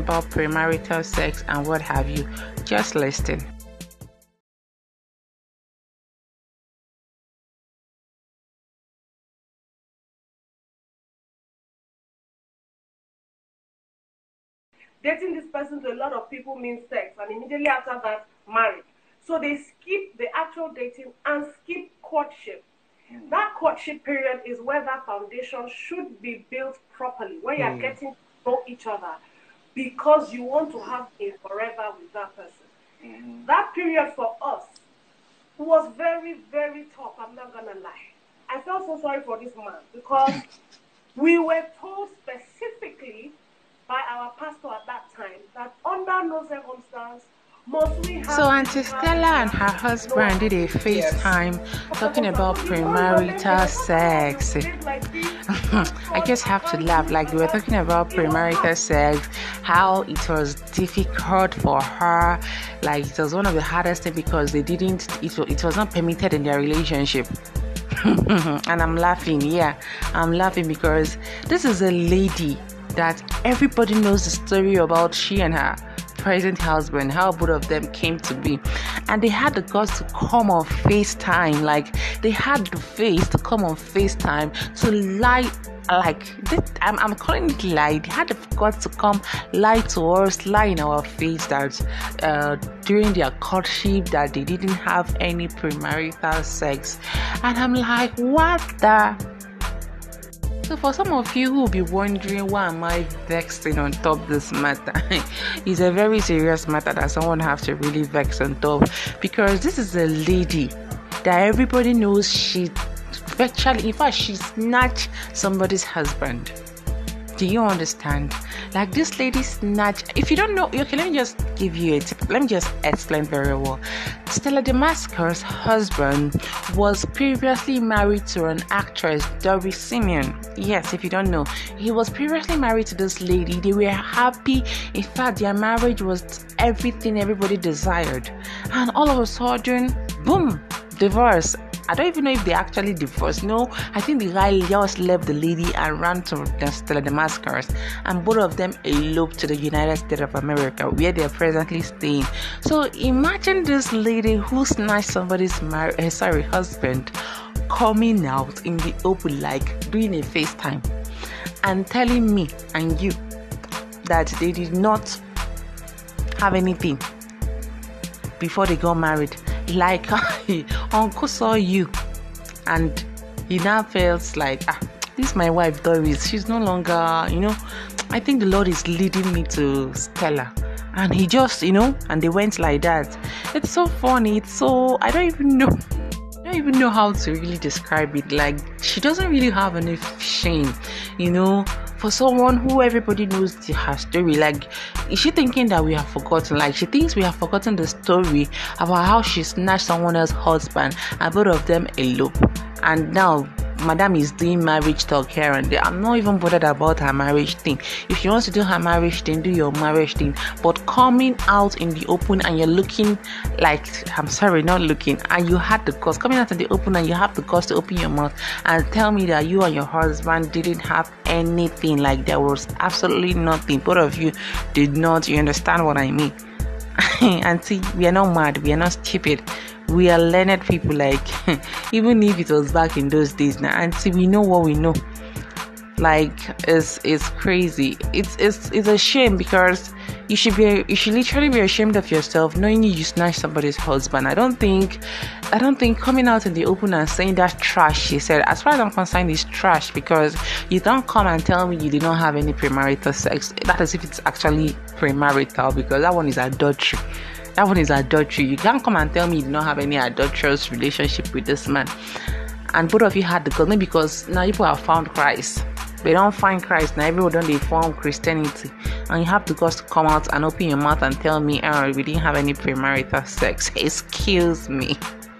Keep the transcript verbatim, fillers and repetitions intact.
about premarital sex and what have you. Just listen. Dating this person to a lot of people means sex, and immediately after that, marriage. So they skip the actual dating and skip courtship. Mm. That courtship period is where that foundation should be built properly, where you're mm. getting to know each other, because you want to have a forever with that person. Mm-hmm. That period for us was very, very tough, I'm not going to lie. I felt so sorry for this man, because we were told specifically by our pastor at that time that under no circumstance must we have. So Auntie Stella and her husband did a FaceTime yes. talking about premarital sex. I just have to laugh. Like, they were talking about premarital sex, how it was difficult for her. Like, it was one of the hardest things because they didn't. It it was not permitted in their relationship. And I'm laughing. Yeah, I'm laughing because this is a lady that everybody knows the story about, she and her present husband, how both of them came to be, and they had the guts to come on FaceTime. Like, they had the face to come on FaceTime to lie. Like this, I'm, I'm calling it lie. They had the guts to come lie to us, lie in our face that uh, during their courtship that they didn't have any premarital sex, and I'm like, what the. So for some of you who will be wondering why am I vexing on top this matter, it's a very serious matter that someone has to really vex on top, because this is a lady that everybody knows she virtually, in fact, she snatched somebody's husband. Do you understand? Like, this lady snatched. If you don't know, okay, let me just give you a tip. Let me just explain very well. Stella Damascus' husband was previously married to an actress, Doris Simeon. Yes, if you don't know, he was previously married to this lady. They were happy. In fact, their marriage was everything everybody desired. And all of a sudden, boom, divorce. I don't even know if they actually divorced. No, I think the guy just left the lady and ran to the Stella Damascus, and both of them eloped to the United States of America, where they are presently staying. So imagine this lady who snatched somebody's mar- uh, sorry husband coming out in the open, like doing a FaceTime, and telling me and you that they did not have anything before they got married. Like, uncle saw you and he now feels like, ah, this is my wife Doris, she's no longer, you know, I think the Lord is leading me to Stella, and he just, you know, and they went like that. It's so funny. It's so, I don't even know I don't even know how to really describe it. Like, she doesn't really have any shame, you know, for someone who everybody knows the, her story. Like, is she thinking that we have forgotten? Like, she thinks we have forgotten the story about how she snatched someone else's husband and both of them elope, and now Madam is doing marriage talk here and there. I'm not even bothered about her marriage thing. If she wants to do her marriage thing, do your marriage thing. But coming out in the open and you're looking like, I'm sorry, not looking, and you had the guts, coming out in the open and you have the guts to open your mouth and tell me that you and your husband didn't have anything, like there was absolutely nothing. Both of you did not. You understand what I mean? And see, we are not mad, we are not stupid. We are learned people. Like, even if it was back in those days now, and see, we know what we know. Like, it's it's crazy. It's it's it's a shame, because you should be you should literally be ashamed of yourself, knowing you snatched somebody's husband. I don't think I don't think coming out in the open and saying that trash, she said, as far as I'm concerned, is trash, because you don't come and tell me you did not have any premarital sex. That is if it's actually premarital, because that one is adultery. That one is adultery. You can't come and tell me you did not have any adulterous relationship with this man. And both of you had the God, maybe because now people have found Christ. They don't find Christ now. Everyone don't they found Christianity, and you have the guts to come out and open your mouth and tell me, oh, we didn't have any premarital sex. Excuse me.